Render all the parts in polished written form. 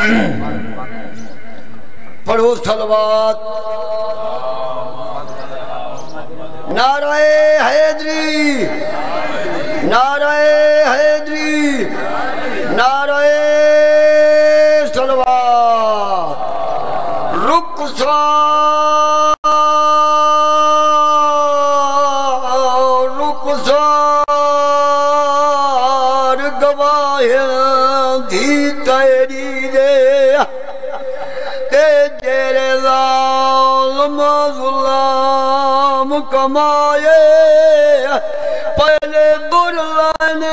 पढ़ो सलवात। नाराए हैदरी, नाराए हैदरी, नाराए सलवात। रुखसार गवाह धी तेरी रे ते जेरे ज़ालिम ज़ुल्म कमाए पहले बुरलाने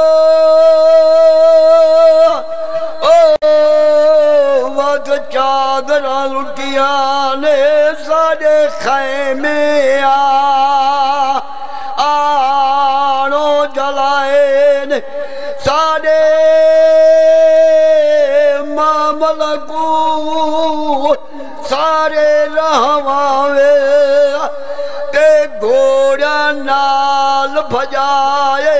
वद चादरा लुटिया ने सारे खैमे आनो जलाए ने सारे मामल को सारे रहवावे ते घोड़ा नाल भजाए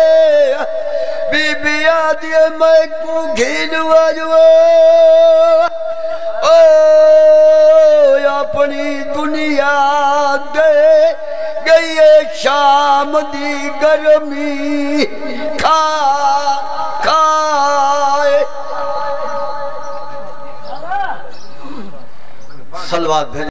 बीबिया दिए मैं को घिन वजवा ओ अपनी दुनिया दे गई शाम दी गर्मी खाए। सलवात भेज।